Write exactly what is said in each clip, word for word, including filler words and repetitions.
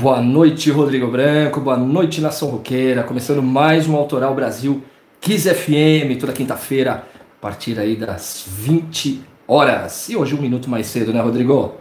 Boa noite, Rodrigo Branco, boa noite, Nação Roqueira, começando mais um Autoral Brasil Kiss F M, toda quinta-feira, a partir aí das vinte horas. E hoje um minuto mais cedo, né, Rodrigo?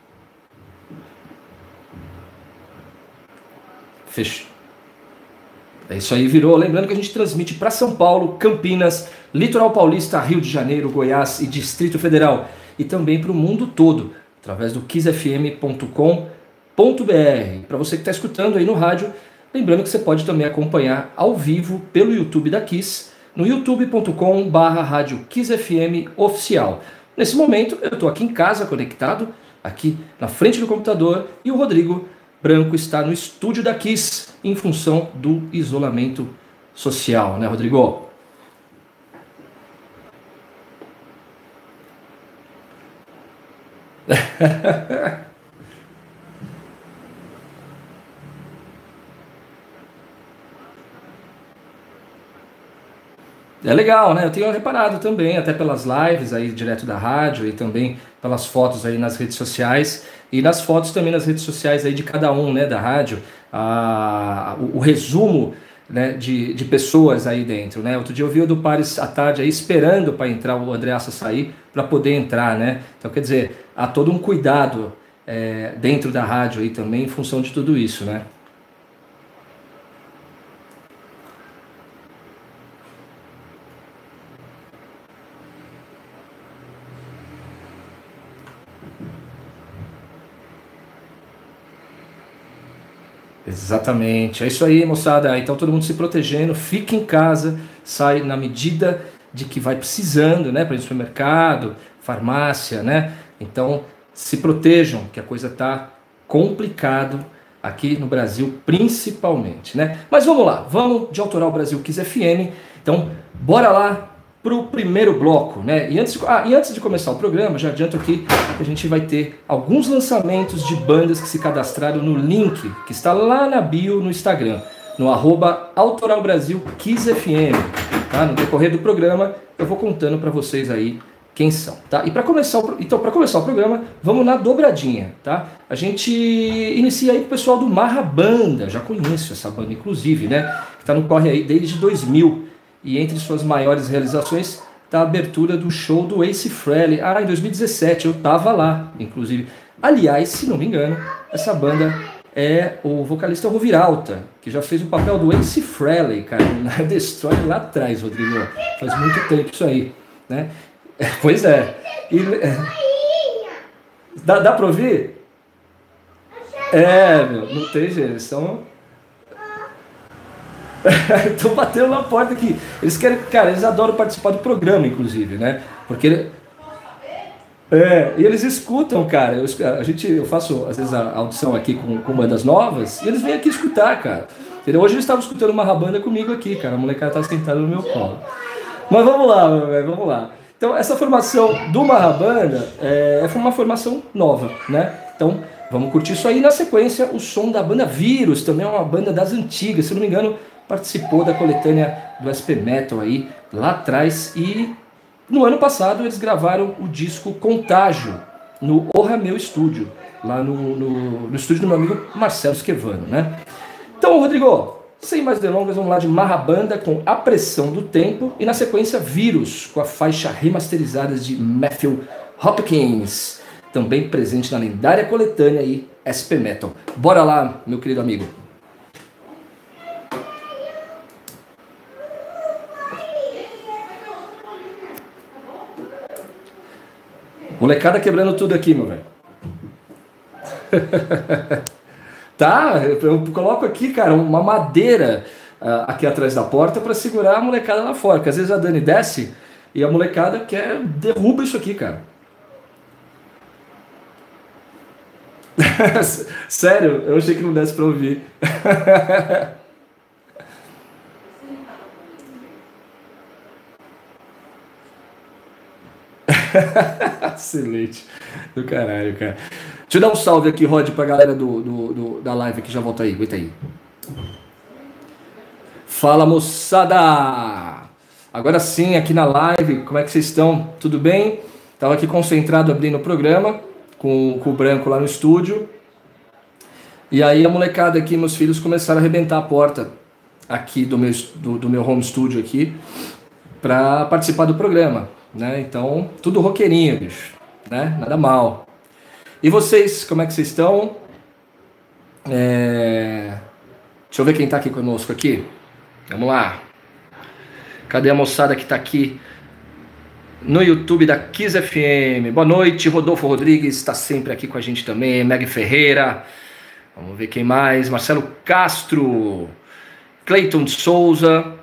Fechou. É isso aí, virou. Lembrando que a gente transmite para São Paulo, Campinas, Litoral Paulista, Rio de Janeiro, Goiás e Distrito Federal. E também para o mundo todo, através do kiss f m ponto com ponto b r. Para você que está escutando aí no rádio, lembrando que você pode também acompanhar ao vivo pelo YouTube da Kiss, no youtube ponto com barra rádio Kiss F M oficial. Nesse momento eu estou aqui em casa conectado, aqui na frente do computador, e o Rodrigo Branco está no estúdio da Kiss em função do isolamento social, né, Rodrigo? É legal, né? Eu tenho reparado também, até pelas lives aí direto da rádio e também pelas fotos aí nas redes sociais e nas fotos também nas redes sociais aí de cada um, né, da rádio, a, o, o resumo, né, de, de pessoas aí dentro, né? Outro dia eu vi o do Pares à tarde aí esperando para entrar o Andreassa sair para poder entrar, né? Então quer dizer, há todo um cuidado é, dentro da rádio aí também em função de tudo isso, né? Exatamente, é isso aí, moçada. Então todo mundo se protegendo, fique em casa, sai na medida de que vai precisando, né, para ir no supermercado, farmácia, né? Então se protejam, que a coisa tá complicado aqui no Brasil, principalmente, né? Mas vamos lá, vamos de Autoral Brasil Kiss F M. Então bora lá para o primeiro bloco, né? E antes, de, ah, e antes de começar o programa, já adianto aqui que a gente vai ter alguns lançamentos de bandas que se cadastraram no link que está lá na bio no Instagram, no arroba Autoral Brasil Kiss F M, tá? No decorrer do programa eu vou contando para vocês aí quem são, tá? E para começar, o, então para começar o programa, vamos na dobradinha, tá? A gente inicia aí com o pessoal do Marra Banda, já conheço essa banda inclusive, né? Que tá no corre aí desde dois mil. E entre suas maiores realizações está a abertura do show do Ace Frehley. Ah, em dois mil e dezessete, eu tava lá, inclusive. Aliás, se não me engano, essa banda é o vocalista Roviralta, que já fez o papel do Ace Frehley, cara, na Destroy lá atrás, Rodrigo. Faz muito tempo isso aí, né? É, pois é. E, é dá, dá pra ouvir? É, meu, não tem jeito, eles são... Estão batendo na porta aqui. Eles querem, cara, eles adoram participar do programa, inclusive, né? Porque é, e eles escutam, cara. Eu, a gente, eu faço às vezes a audição aqui com, com bandas novas e eles vêm aqui escutar, cara. Entendeu? Hoje eles estavam escutando uma rabanda comigo aqui, cara. A molecada tá sentada no meu colo. Mas vamos lá, vamos lá. Então, essa formação do Marrabanda é, é uma formação nova, né? Então, vamos curtir isso aí. Na sequência, o som da banda Vírus, também é uma banda das antigas, se não me engano, participou da coletânea do S P Metal aí, lá atrás, e no ano passado eles gravaram o disco Contágio, no Orra Meu Estúdio, lá no, no, no estúdio do meu amigo Marcelo Schevano, né? Então, Rodrigo, sem mais delongas, vamos lá de Marrabanda com A Pressão do Tempo, e na sequência Vírus, com a faixa remasterizada de Matthew Hopkins, também presente na lendária coletânea aí, S P Metal. Bora lá, meu querido amigo. Molecada quebrando tudo aqui, meu velho. Tá, eu coloco aqui, cara, uma madeira uh, aqui atrás da porta para segurar a molecada lá fora. Porque às vezes a Dani desce e a molecada quer derruba isso aqui, cara. Sério, eu achei que não desse para ouvir. Excelente. Do caralho, cara. Deixa eu dar um salve aqui, Rod, pra galera do, do, do, da live que já volta aí. Aguenta aí. Fala, moçada! Agora sim, aqui na live, como é que vocês estão? Tudo bem? Tava aqui concentrado abrindo o programa com, com o Branco lá no estúdio. E aí a molecada aqui, meus filhos, começaram a arrebentar a porta aqui do meu, do, do meu home studio aqui para participar do programa, né? Então, tudo roqueirinho, bicho, né? Nada mal. E vocês, como é que vocês estão? É... Deixa eu ver quem tá aqui conosco aqui. Vamos lá. Cadê a moçada que tá aqui no YouTube da Kiss F M? Boa noite, Rodolfo Rodrigues está sempre aqui com a gente também. Meg Ferreira. Vamos ver quem mais. Marcelo Castro. Cleiton de Souza.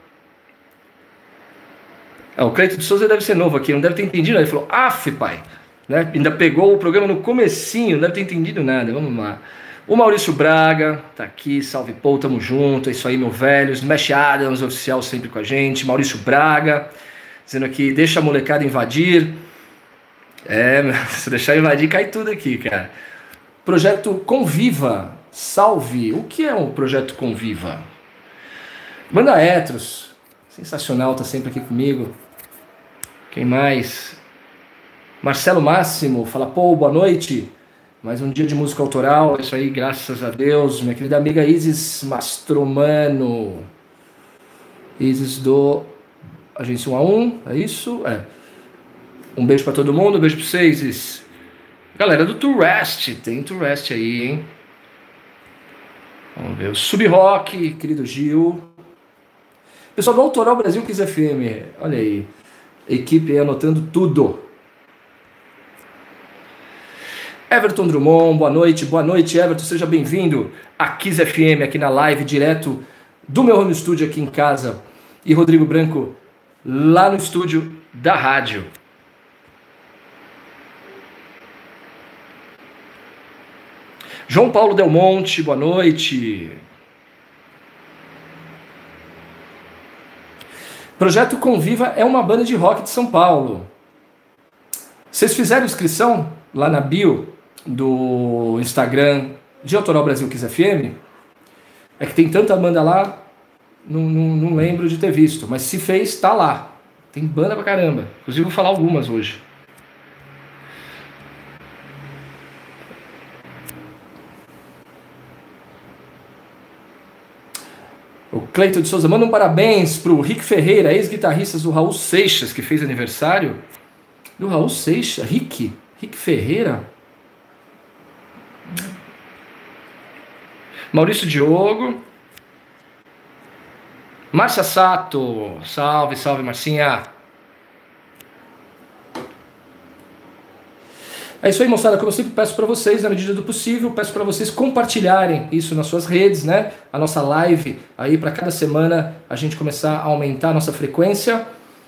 É, o Cleiton de Souza deve ser novo aqui, não deve ter entendido. Ele falou, af, pai. Né? Ainda pegou o programa no comecinho, não deve ter entendido nada. Vamos lá. O Maurício Braga tá aqui, salve Paul, tamo junto, é isso aí, meu velho. Smash Adams, oficial, sempre com a gente. Maurício Braga, dizendo aqui, deixa a molecada invadir. É, se deixar invadir, cai tudo aqui, cara. Projeto Conviva, salve. O que é um projeto Conviva? Banda Etros, sensacional, tá sempre aqui comigo. Quem mais? Marcelo Máximo, fala, pô, boa noite. Mais um dia de música autoral, é isso aí, graças a Deus. Minha querida amiga Isis Mastromano. Isis do Agência um a um, é isso? É. Um beijo pra todo mundo, um beijo pra vocês, Isis. Galera do Tourist, tem Tourist aí, hein? Vamos ver, o Sub-Rock, querido Gil. Pessoal do Autoral Brasil Kiss F M, olha aí. Equipe aí anotando tudo. Everton Drummond, boa noite, boa noite Everton, seja bem-vindo a Kiss F M aqui na live, direto do meu home studio aqui em casa, e Rodrigo Branco lá no estúdio da rádio. João Paulo Del Monte, boa noite. Projeto Conviva é uma banda de rock de São Paulo. Vocês fizeram inscrição lá na bio do Instagram de Autoral Brasil Kiss F M? É que tem tanta banda lá, não, não, não lembro de ter visto, mas se fez, tá lá. Tem banda pra caramba, inclusive vou falar algumas hoje. O Cleiton de Souza, manda um parabéns pro Rick Ferreira, ex-guitarrista do Raul Seixas, que fez aniversário. Do Raul Seixas, Rick, Rick Ferreira. Maurício Diogo. Márcia Sato, salve, salve Marcinha. É isso aí, moçada, como eu sempre peço para vocês, na medida do possível, peço para vocês compartilharem isso nas suas redes, né? A nossa live, aí para cada semana a gente começar a aumentar a nossa frequência.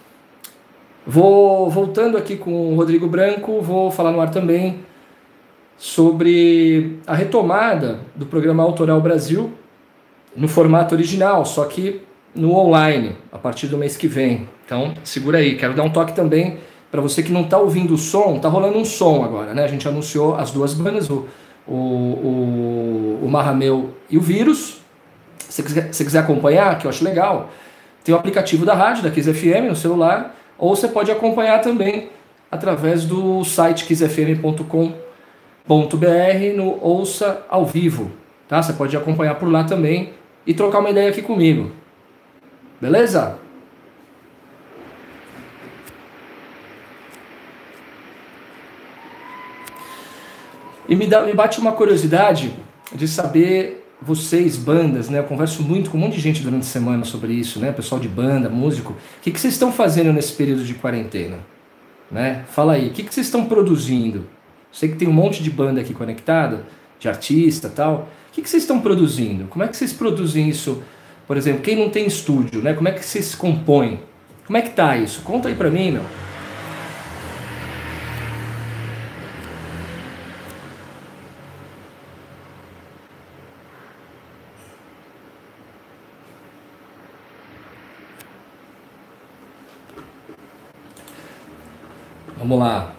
Vou, voltando aqui com o Rodrigo Branco, vou falar no ar também sobre a retomada do programa Autoral Brasil no formato original, só que no online, a partir do mês que vem. Então, segura aí, quero dar um toque também para você que não está ouvindo o som, está rolando um som agora, né? A gente anunciou as duas bandas, o, o, o, o Marrameu e o Vírus. Se você quiser, se quiser acompanhar, que eu acho legal, tem o aplicativo da rádio, da Kiss F M no celular, ou você pode acompanhar também através do site kiss f m ponto com ponto b r no Ouça ao Vivo, tá? Você pode acompanhar por lá também e trocar uma ideia aqui comigo. Beleza? E me, dá, me bate uma curiosidade de saber, vocês, bandas, né? Eu converso muito com um monte de gente durante a semana sobre isso, né? Pessoal de banda, músico. O que, que vocês estão fazendo nesse período de quarentena? Né? Fala aí, o que, que vocês estão produzindo? Sei que tem um monte de banda aqui conectada, de artista e tal. O que, que vocês estão produzindo? Como é que vocês produzem isso? Por exemplo, quem não tem estúdio, né? Como é que vocês compõem? Como é que tá isso? Conta aí pra mim, meu. Vamos lá.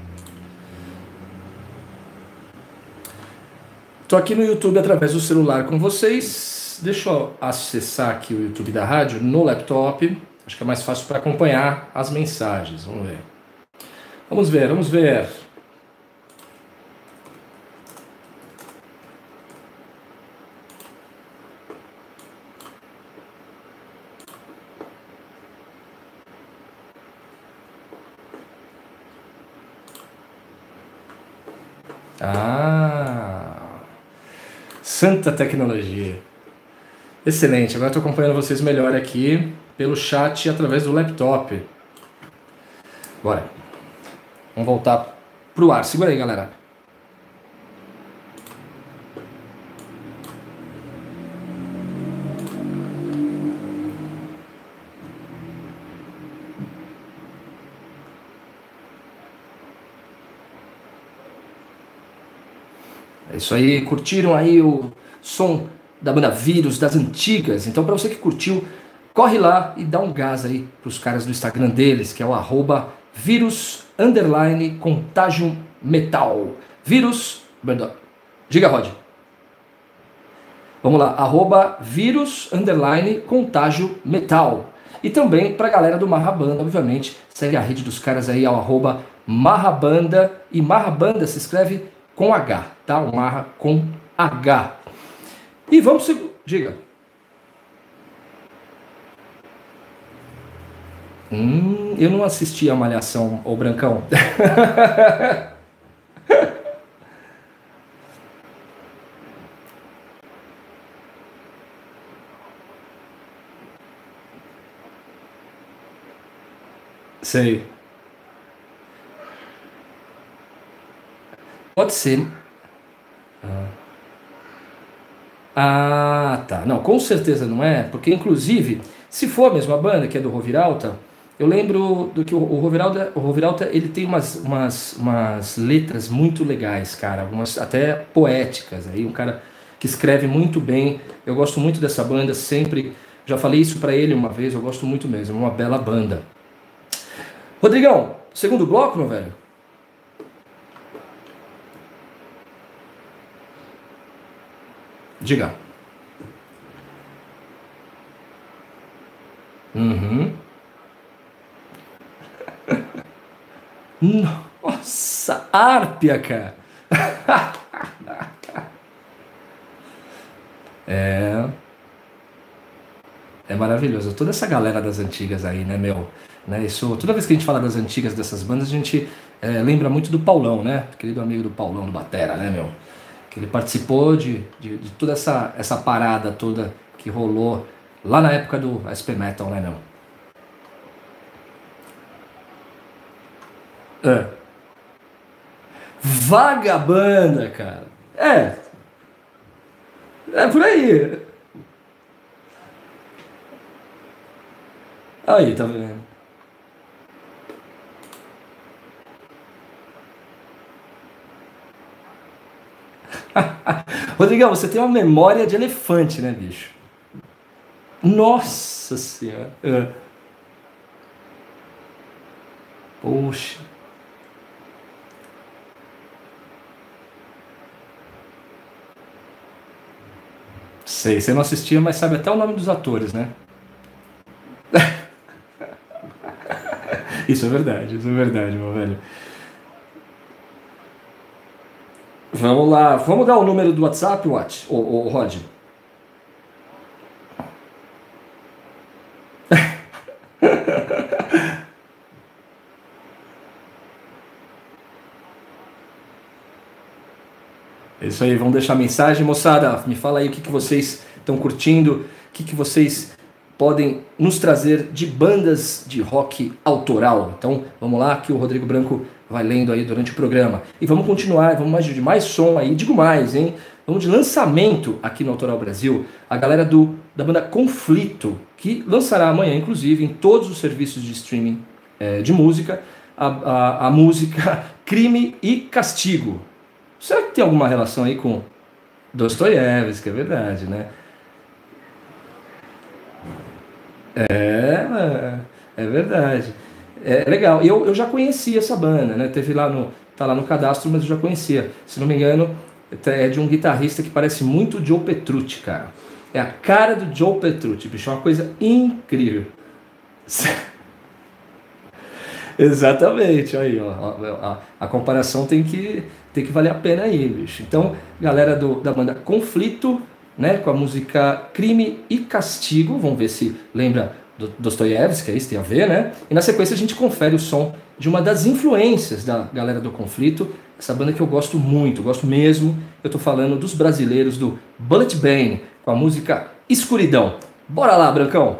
Estou aqui no YouTube através do celular com vocês. Deixa eu acessar aqui o YouTube da rádio no laptop. Acho que é mais fácil para acompanhar as mensagens. Vamos ver. Vamos ver, vamos ver. Ah, santa tecnologia. Excelente, agora estou acompanhando vocês melhor aqui pelo chat e através do laptop. Bora. Vamos voltar pro ar. Segura aí, galera. É isso aí, curtiram aí o som da banda Vírus, das antigas? Então, para você que curtiu, corre lá e dá um gás aí pros caras do Instagram deles, que é o arroba vírus underline contágio metal. Vírus, diga, Rod. Vamos lá, arroba vírus underline contágio metal. E também pra galera do Marrabanda, obviamente, segue a rede dos caras aí, ao arroba Marrabanda. E Marrabanda se escreve com H, tá? O Marra com H. E vamos... Diga. Hum, eu não assisti a Malhação, ô Brancão. Sei. Pode ser. Ah. ah, tá. Não, com certeza não é, porque inclusive, se for a mesma banda que é do Roviralta, eu lembro do que o, o Roviralta, o Roviralta, ele tem umas, umas, umas letras muito legais, cara, algumas até poéticas, aí um cara que escreve muito bem. Eu gosto muito dessa banda, sempre, já falei isso pra ele uma vez, eu gosto muito mesmo, é uma bela banda. Rodrigão, segundo bloco, meu velho? Diga. Uhum. Nossa, Árpia, cara. É. É maravilhoso. Toda essa galera das antigas aí, né, meu? Né, isso, toda vez que a gente fala das antigas dessas bandas, a gente é, lembra muito do Paulão, né? Querido amigo do Paulão, do Batera, né, meu? Que ele participou de, de, de toda essa, essa parada toda que rolou lá na época do S P Metal, né, meu? É. Vagabanda, cara. É, é por aí. Aí, tá vendo? Rodrigão, você tem uma memória de elefante, né, bicho? Nossa senhora. É. Poxa. Sei, você não assistia, mas sabe até o nome dos atores, né? Isso é verdade, isso é verdade, meu velho. Vamos lá, vamos dar o número do WhatsApp, Watch, o, o Rod. É isso aí, vamos deixar mensagem, moçada. Me fala aí o que, que vocês estão curtindo, o que, que vocês podem nos trazer de bandas de rock autoral. Então vamos lá, que o Rodrigo Branco vai lendo aí durante o programa. E vamos continuar, vamos mais de mais som aí, digo mais, hein? Vamos de lançamento aqui no Autoral Brasil, a galera do, da banda Conflito, que lançará amanhã, inclusive, em todos os serviços de streaming é, de música, a, a, a música Crime e Castigo. Será que tem alguma relação aí com Dostoiévski, é verdade, né? É, é verdade. É legal. Eu, eu já conhecia essa banda, né? Teve lá no, tá lá no cadastro, mas eu já conhecia. Se não me engano, é de um guitarrista que parece muito o Joe Petrucci, cara. É a cara do Joe Petrucci, bicho, é uma coisa incrível. Exatamente, aí, ó, a, a, a comparação tem que, tem que valer a pena aí, bicho. Então, galera do, da banda Conflito, né, com a música Crime e Castigo, vamos ver se lembra do Dostoiévski, é isso, tem a ver, né? E na sequência a gente confere o som de uma das influências da galera do Conflito, essa banda que eu gosto muito, gosto mesmo. Eu tô falando dos brasileiros do Bullet Bane, com a música Escuridão. Bora lá, Brancão!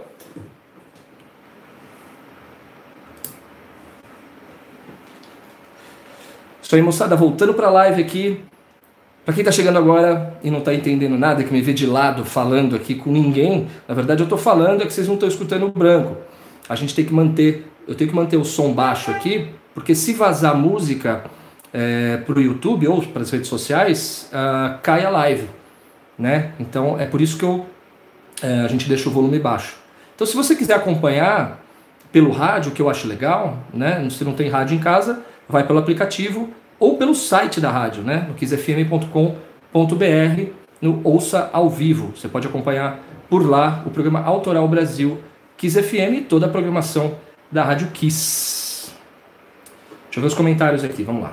Isso aí, moçada, voltando pra live aqui. Pra quem tá chegando agora e não tá entendendo nada, que me vê de lado falando aqui com ninguém, na verdade eu tô falando, é que vocês não estão escutando o Branco. A gente tem que manter, eu tenho que manter o som baixo aqui, porque se vazar música é, pro YouTube ou para as redes sociais, uh, cai a live, né? Então é por isso que eu, é, a gente deixa o volume baixo. Então se você quiser acompanhar pelo rádio, que eu acho legal, né? Se não tem rádio em casa, vai pelo aplicativo ou pelo site da rádio, né? no kiss f m ponto com ponto b r, no Ouça ao Vivo. Você pode acompanhar por lá o programa Autoral Brasil Kiss F M e toda a programação da Rádio Kiss. Deixa eu ver os comentários aqui, vamos lá.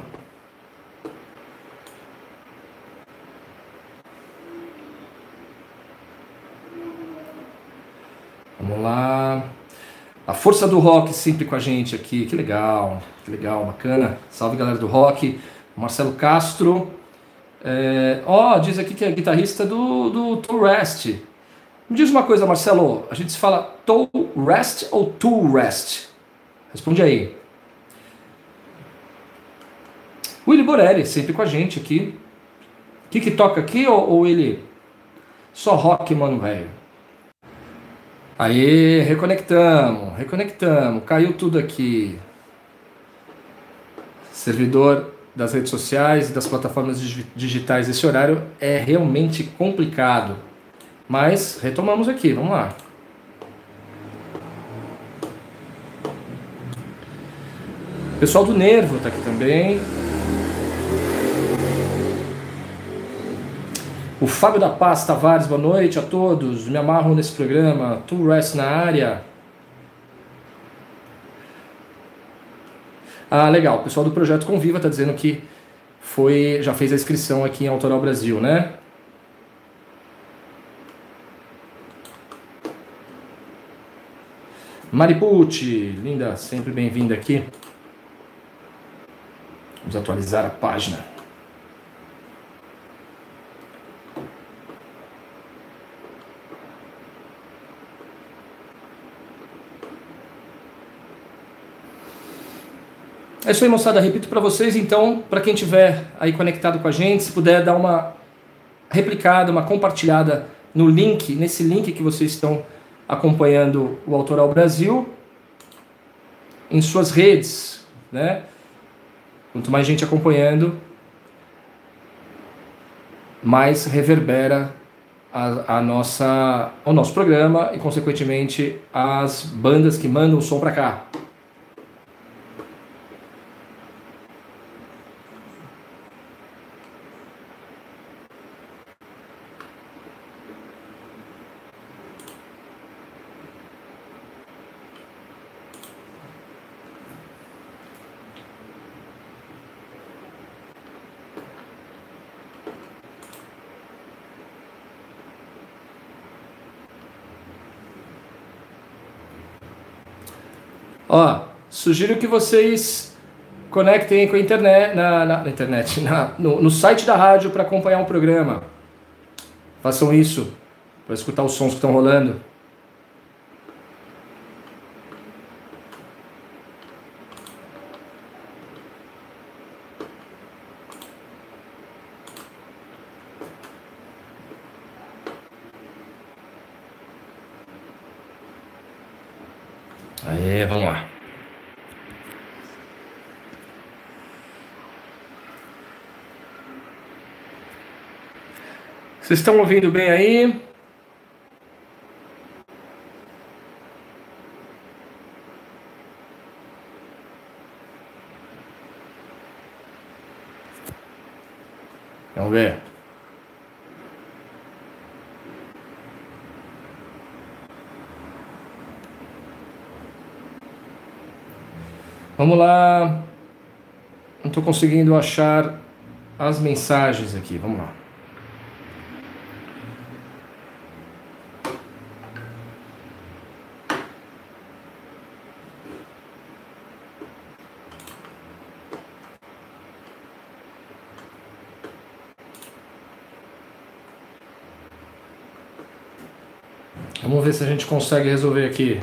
Vamos lá. A força do rock sempre com a gente aqui, que legal, que legal, bacana. Salve, galera do rock. Marcelo Castro. É, ó, diz aqui que é guitarrista do, do Tool Rest. Me diz uma coisa, Marcelo, a gente se fala Tool Rest ou Tool Rest? Responde aí. Willy Borelli, sempre com a gente aqui. O que que toca aqui ou, ou ele... Só rock, mano, velho. Aí, reconectamos, reconectamos, caiu tudo aqui. Servidor das redes sociais e das plataformas digitais, esse horário é realmente complicado. Mas retomamos aqui, vamos lá. Pessoal do Nervo tá aqui também. O Fábio da Paz Tavares, boa noite a todos. Me amarro nesse programa. Tool Rest na área. Ah, legal. O pessoal do Projeto Conviva está dizendo que foi, já fez a inscrição aqui em Autoral Brasil, né? Maripucci, linda, sempre bem-vinda aqui. Vamos atualizar a página. É isso aí, moçada. Repito para vocês, então, para quem estiver aí conectado com a gente, se puder dar uma replicada, uma compartilhada no link, nesse link que vocês estão acompanhando o Autoral Brasil, em suas redes, né? Quanto mais gente acompanhando, mais reverbera a, a nossa, o nosso programa e, consequentemente, as bandas que mandam o som para cá. Ó, sugiro que vocês conectem com a internet, na, na, na internet, na, no, no site da rádio para acompanhar o programa. Façam isso para escutar os sons que estão rolando. Aí, vamos lá. Vocês estão ouvindo bem aí? Vamos ver. Vamos lá. Não estou conseguindo achar as mensagens aqui. Vamos lá. Vamos ver se a gente consegue resolver aqui.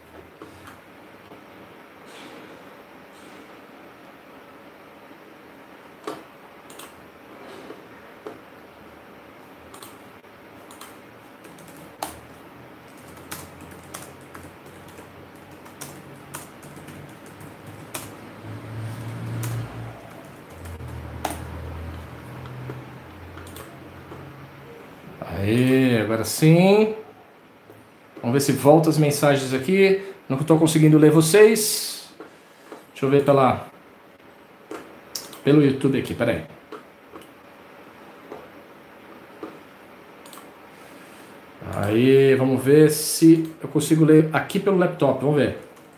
Aê, agora sim. Vamos ver se volta as mensagens aqui. Não estou conseguindo ler vocês. Deixa eu ver pela, pelo YouTube aqui, peraí. Aí, vamos ver se eu consigo ler aqui pelo laptop. Vamos ver.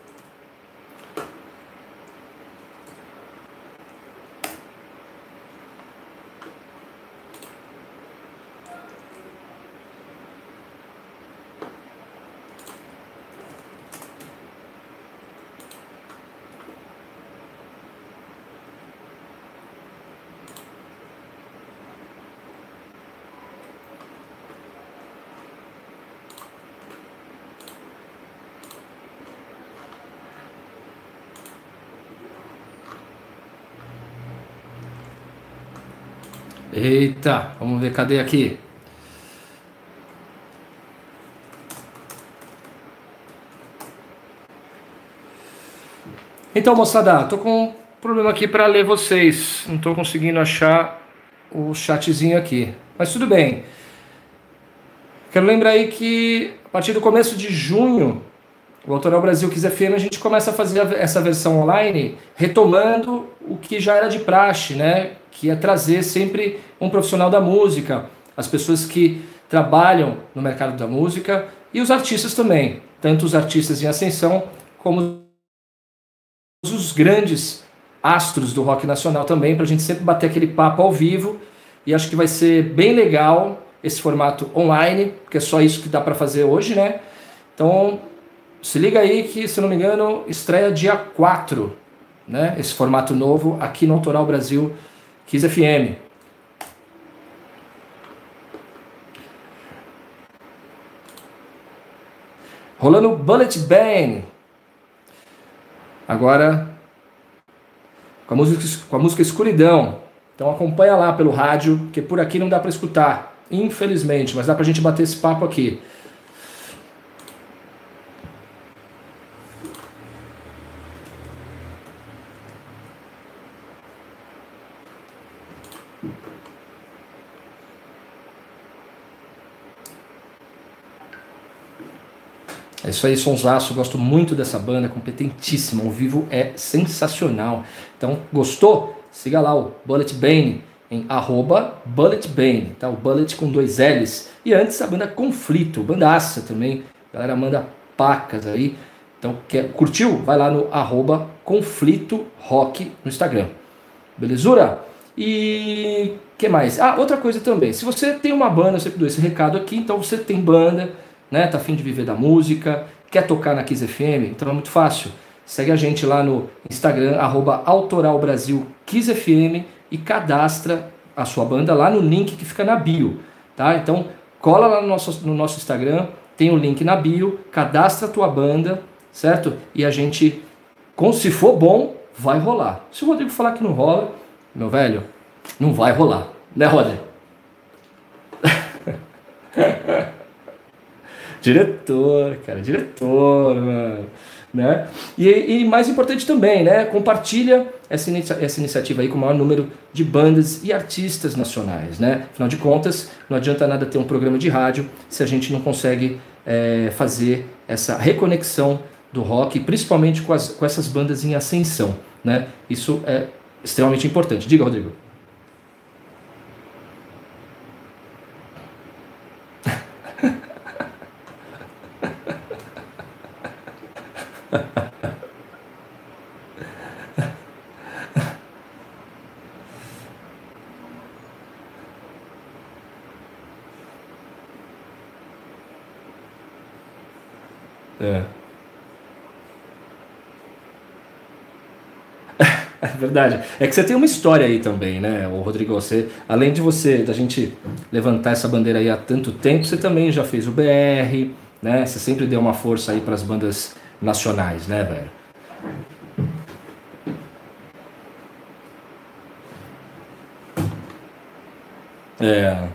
Eita, vamos ver, cadê aqui? Então, moçada, tô com um problema aqui para ler vocês. Não tô conseguindo achar o chatzinho aqui. Mas tudo bem. Quero lembrar aí que a partir do começo de junho, o Autoral Brasil Kiss F M, a gente começa a fazer essa versão online, retomando o que já era de praxe, né? Que é trazer sempre um profissional da música, as pessoas que trabalham no mercado da música e os artistas também, tanto os artistas em ascensão como os grandes astros do rock nacional também, para a gente sempre bater aquele papo ao vivo. E acho que vai ser bem legal esse formato online, porque é só isso que dá para fazer hoje, né? Então, se liga aí que, se não me engano, estreia dia quatro, né? Esse formato novo aqui no Autoral Brasil Kiss F M. Rolando Bullet Bang. Agora com a música, com a música Escuridão. Então acompanha lá pelo rádio, porque por aqui não dá para escutar, infelizmente, mas dá pra gente bater esse papo aqui. É isso aí, sonsaço, gosto muito dessa banda, competentíssima, ao vivo é sensacional. Então, gostou? Siga lá o Bullet Bane, em arroba Bullet Bane, tá? O Bullet com dois L's. E antes a banda Conflito, bandaça também, a galera manda pacas aí. Então, quer, curtiu? Vai lá no arroba Conflito Rock no Instagram. Belezura? E que mais? Ah, outra coisa também, se você tem uma banda, eu sempre dou esse recado aqui, então você tem banda, né, tá afim de viver da música, quer tocar na Kiss F M, então é muito fácil. Segue a gente lá no Instagram, arroba Autoral Brasil Kiss F M, e cadastra a sua banda lá no link que fica na bio, tá? Então cola lá no nosso, no nosso Instagram, tem o link na bio, cadastra a tua banda, certo? E a gente, se for bom, vai rolar. Se o Rodrigo falar que não rola, meu velho, não vai rolar, né, Rodrigo? Diretor, cara, diretor, mano, né? E, e mais importante também, né? Compartilha essa, inicia essa iniciativa aí com o maior número de bandas e artistas nacionais, né? Afinal de contas, não adianta nada ter um programa de rádio se a gente não consegue é, fazer essa reconexão do rock, principalmente com, as, com essas bandas em ascensão, né? Isso é extremamente importante. Diga, Rodrigo. É. É verdade. É que você tem uma história aí também, né, o Rodrigo? Você, além de você, da gente levantar essa bandeira aí há tanto tempo, você também já fez o B R, né? Você sempre deu uma força aí para as bandas nacionais, né, velho? É.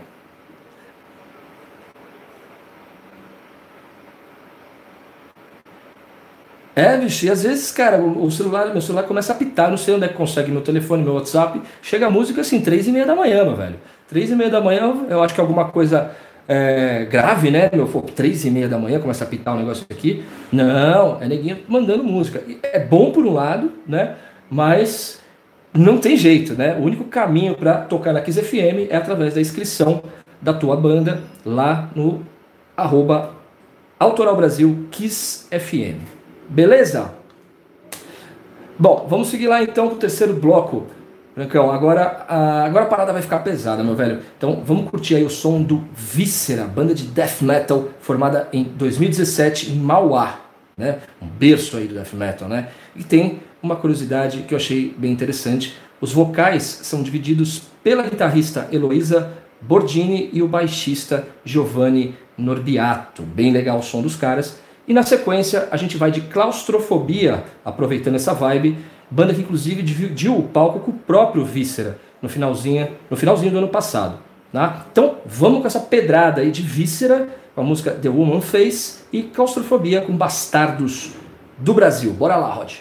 É, bicho, e às vezes, cara, o, o celular, meu celular começa a apitar, não sei onde é que consegue, meu telefone, meu WhatsApp, chega a música assim, três e meia da manhã, meu velho. Três e meia da manhã, eu acho que é alguma coisa é, grave, né, meu? Pô, três e meia da manhã começa a apitar um negócio aqui. Não, é neguinho mandando música. E é bom por um lado, né, mas não tem jeito, né? O único caminho para tocar na Kiss F M é através da inscrição da tua banda lá no arroba Autoral Brasil Kiss F M. Beleza? Bom, vamos seguir lá então pro terceiro bloco. Brancão, agora a, agora a parada vai ficar pesada, meu velho. Então vamos curtir aí o som do Víscera, banda de death metal formada em dois mil e dezessete em Mauá, né? Um berço aí do death metal, né? E tem uma curiosidade que eu achei bem interessante. Os vocais são divididos pela guitarrista Heloísa Bordini e o baixista Giovanni Norbiato. Bem legal o som dos caras. E na sequência a gente vai de Claustrofobia, aproveitando essa vibe, banda que inclusive dividiu o palco com o próprio Víscera no finalzinho, no finalzinho do ano passado. Tá? Então vamos com essa pedrada aí de Víscera, com a música The Woman Face, e Claustrofobia com Bastardos do Brasil. Bora lá, Rod.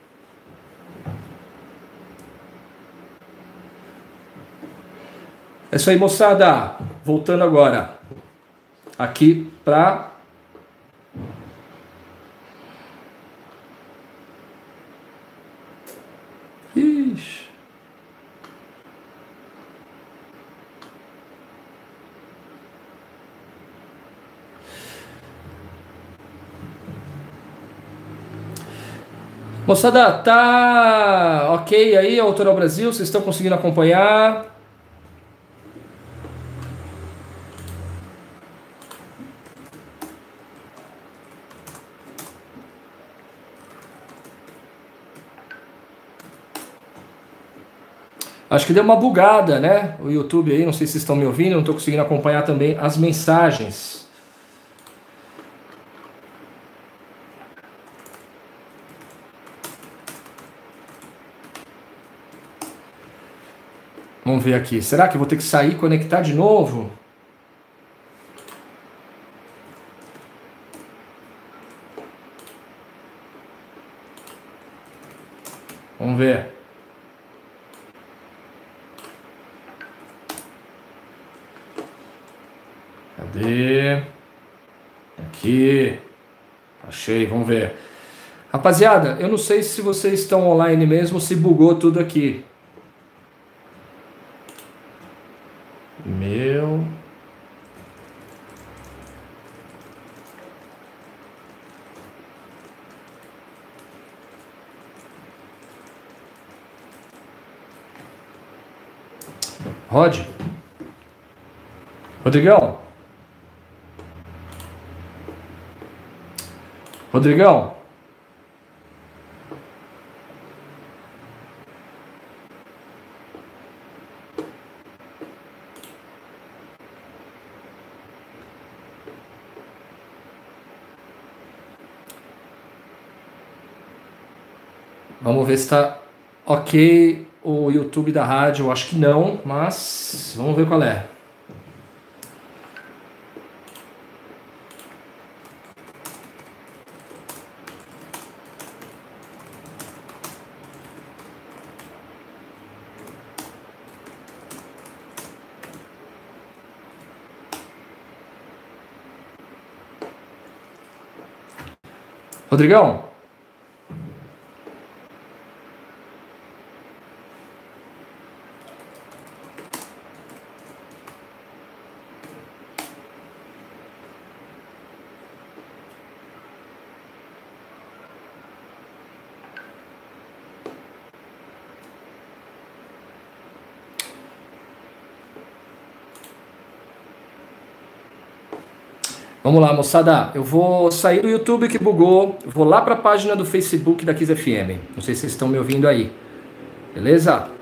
É isso aí, moçada. Voltando agora aqui para... Ixi. Moçada, tá ok aí, Autoral Brasil? Vocês estão conseguindo acompanhar? Acho que deu uma bugada, né? O YouTube aí, não sei se vocês estão me ouvindo, não estou conseguindo acompanhar também as mensagens. Vamos ver aqui. Será que eu vou ter que sair e conectar de novo? Vamos ver. Cadê? Aqui. Achei, vamos ver. Rapaziada, eu não sei se vocês estão online mesmo, se bugou tudo aqui. Meu... Rod? Rodrigão? Rodrigão? Vamos ver se está ok o YouTube da rádio. Eu acho que não, mas vamos ver qual é. Rodrigão? Vamos lá, moçada. Eu vou sair do YouTube que bugou. Vou lá para a página do Facebook da Kiss F M. Não sei se vocês estão me ouvindo aí. Beleza?